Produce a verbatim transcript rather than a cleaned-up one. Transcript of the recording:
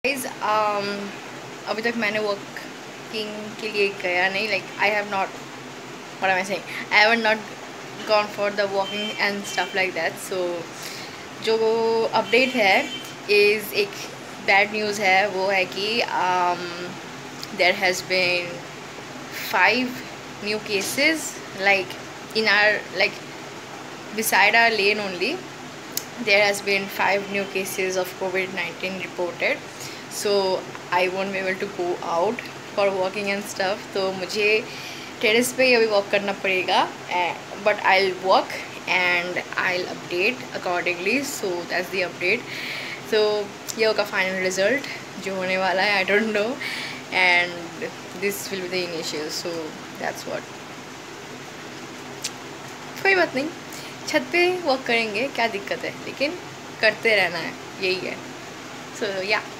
Guys um, अभी तक मैंने वर्किंग के लिए गया नहीं, like I have not what am I saying I have not gone for the walking and stuff like that. So जो अपडेट है इज़ एक बैड न्यूज़ है. वो है कि there has been five new cases like in our like beside our lane only. There has been five new cases of COVID nineteen reported, so I won't be able to go out for walking and stuff. तो मुझे terrace पे ही अभी walk करना पड़ेगा, but I'll walk and I'll update accordingly. So that's the update. So ये होगा final result जो होने वाला है, I don't know, and this will be the initial. So that's what. कोई बात नहीं, छत पे वॉक करेंगे, क्या दिक्कत है, लेकिन करते रहना है, यही है. सो या